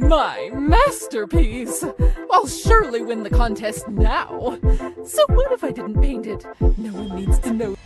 My masterpiece! I'll surely win the contest now. So what if I didn't paint it? No one needs to know.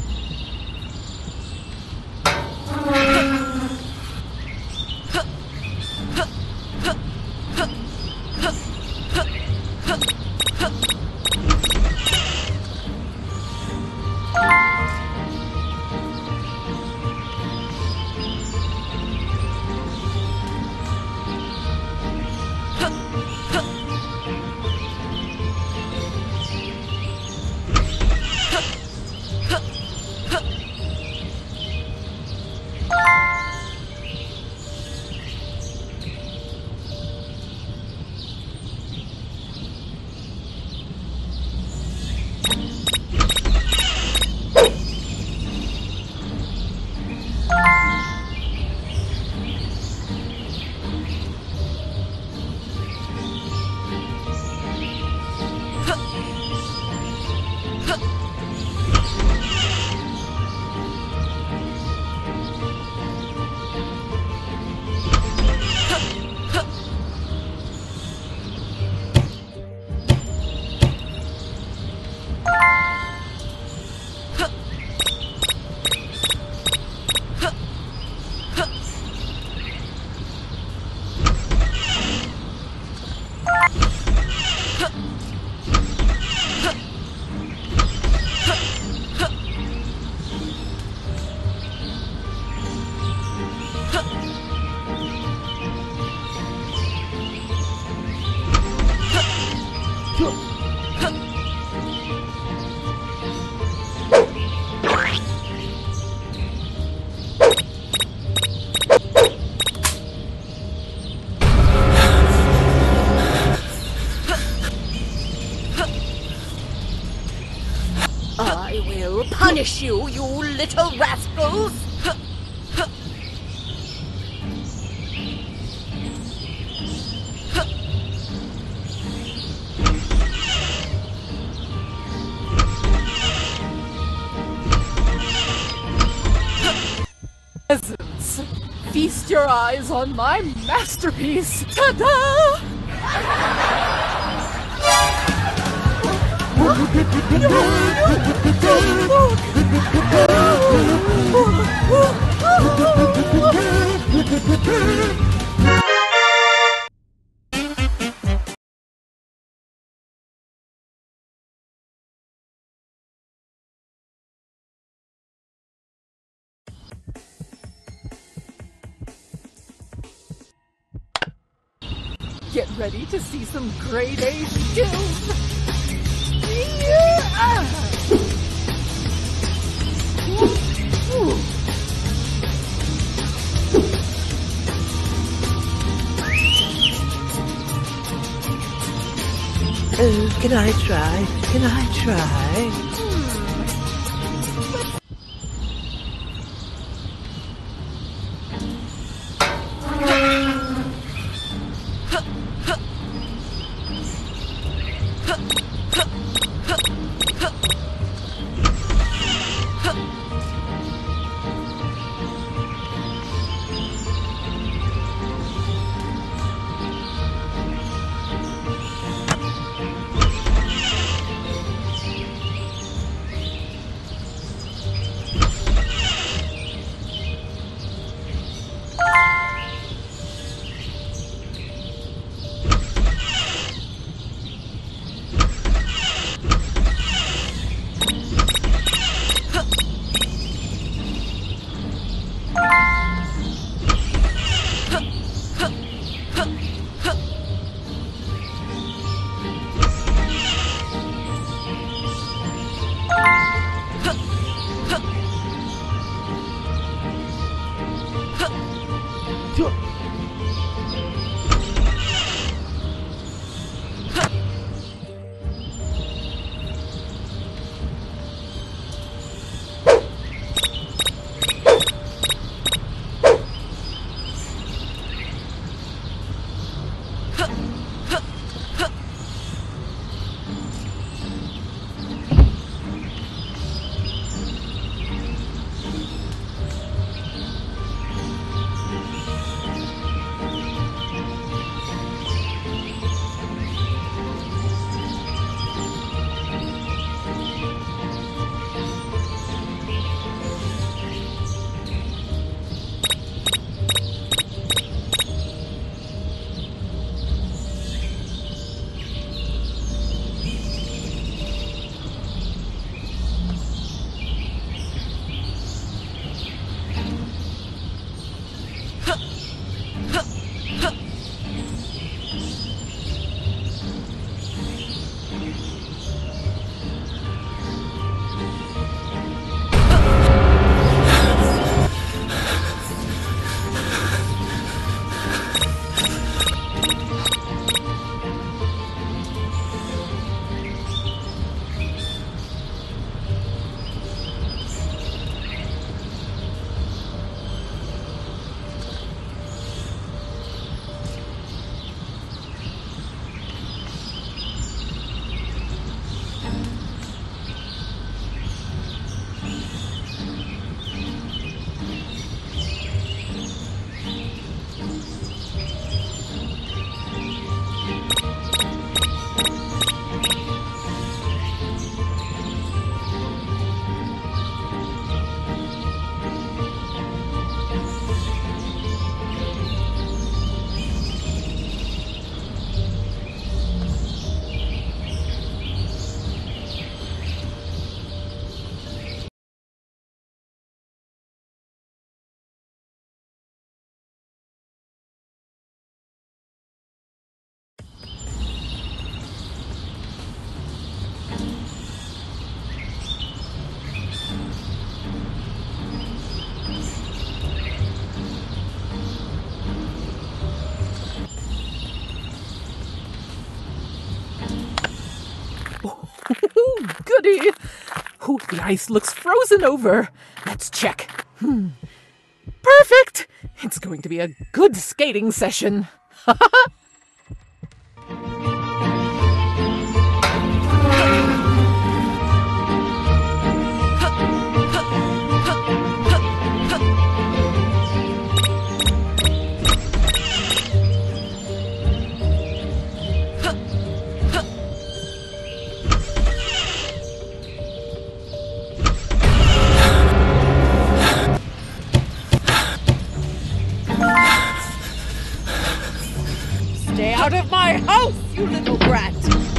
I will punish you, you little rascals! Peasants, feast your eyes on my masterpiece! Ta-da! Get ready to see some grade A skills! Oh, can I try? Can I try? ready. Oh, the ice looks frozen over. Let's check. Perfect! It's going to be a good skating session. Stay out of my house, you little brat!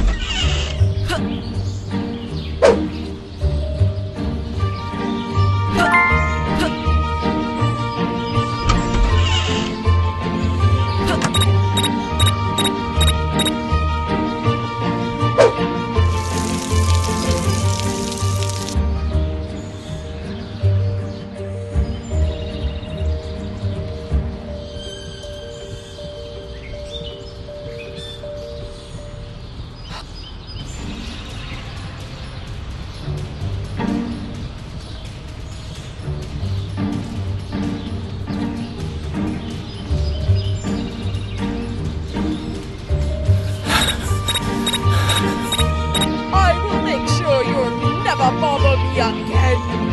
Never bother me again!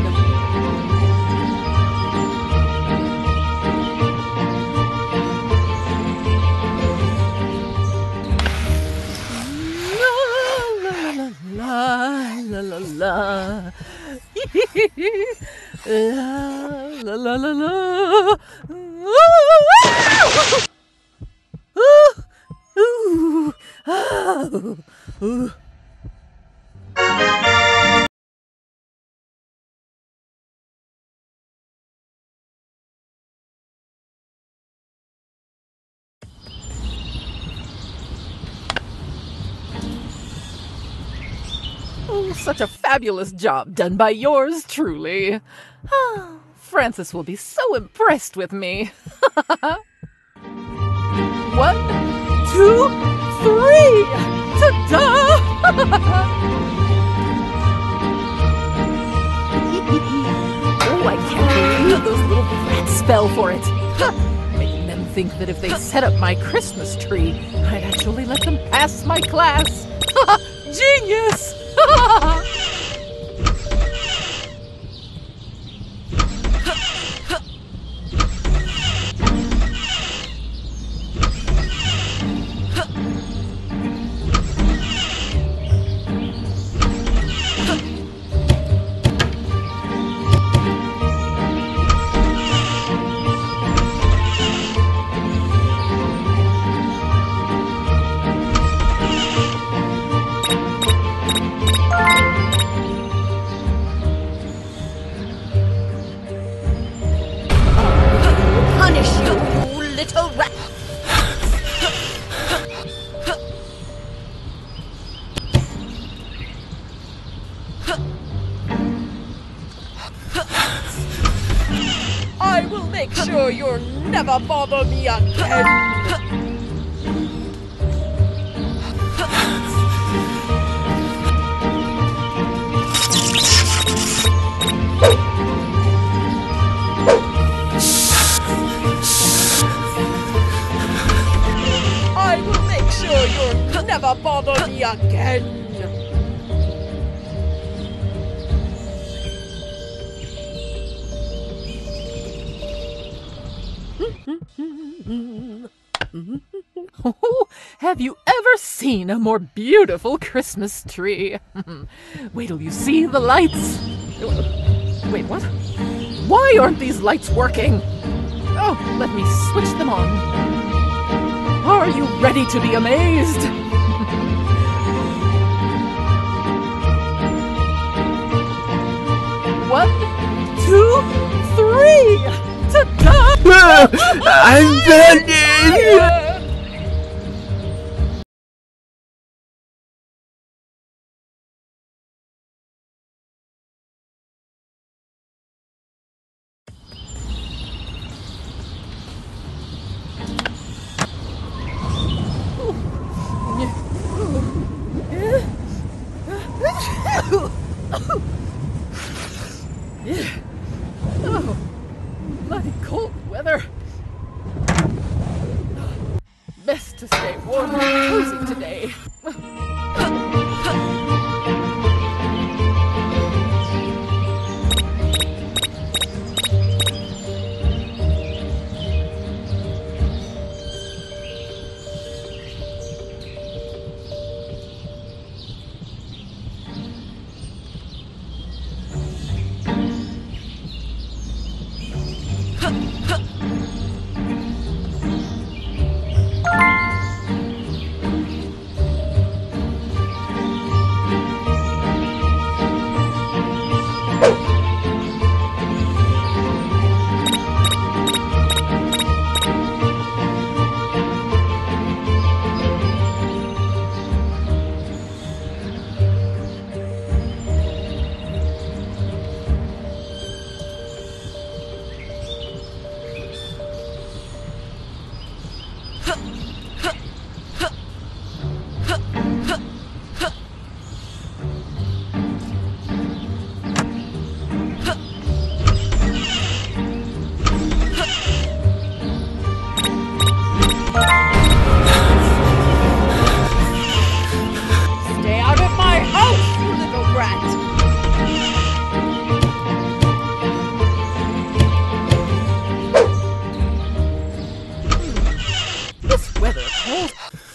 La la la la la la la la. Ooh, ooh, ooh. Oh, such a fabulous job done by yours truly. Francis will be so impressed with me. 1, 2, 3! Ta-da! Oh, I can't believe those little brats fell for it. Making them think that if they set up my Christmas tree, I'd actually let them pass my class. Genius! Little rat! I will make sure you'll never bother me again! You'll never bother me again! Oh, have you ever seen a more beautiful Christmas tree? Wait till you see the lights. Wait, what? Why aren't these lights working? Oh, let me switch them on. Are you ready to be amazed? One, 2, 3! Ta-da! I'm burning! Oh, bloody cold weather. Best to stay warm and cozy today. Stay out of my house, you little brat! This weather calls.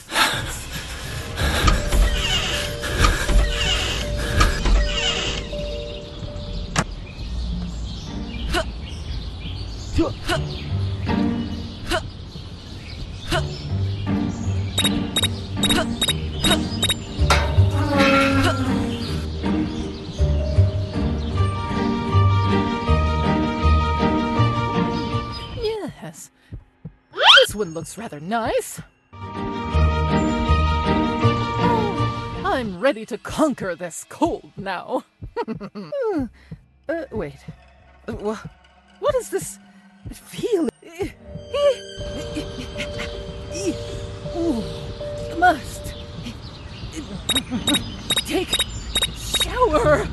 Yes, this one looks rather nice. I'm ready to conquer this cold now. Wait. What is this feeling? Ooh, must take shower.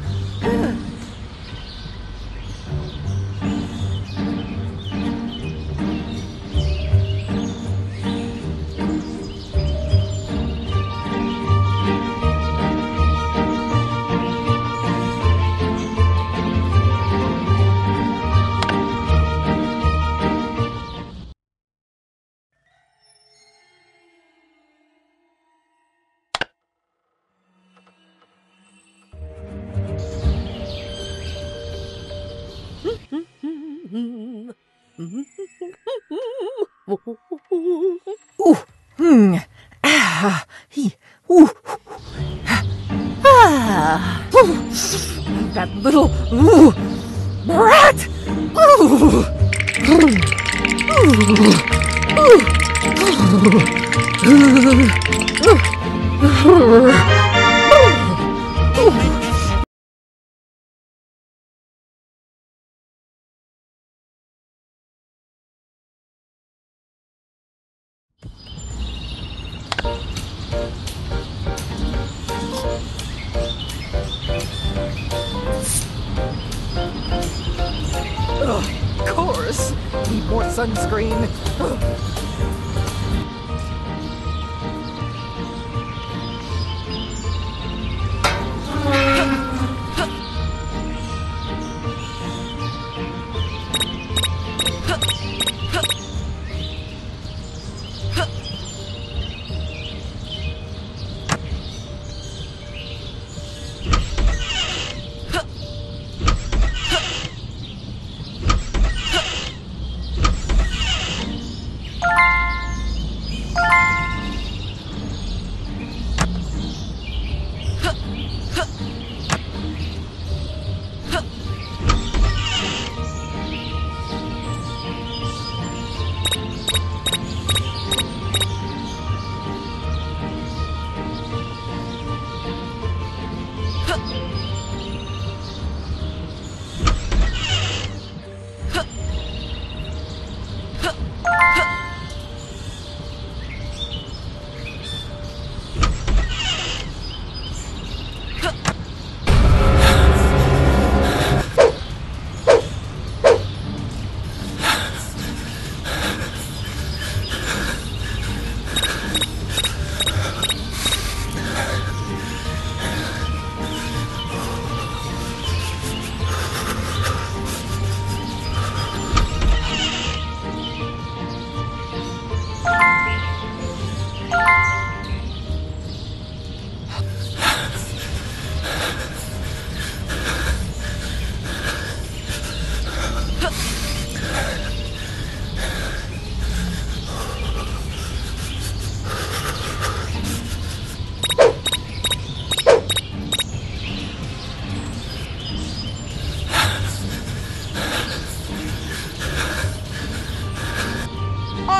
Ooh, ah, that little brat. Of course. Need more sunscreen.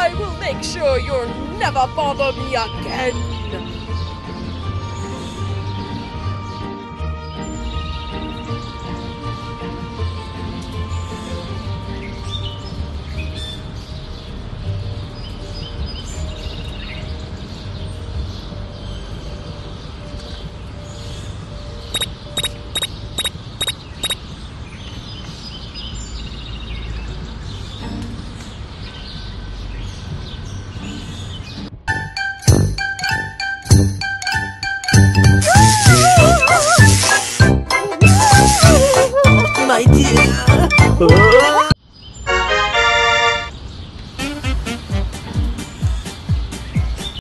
I will make sure you'll never bother me again. My dear. Oh.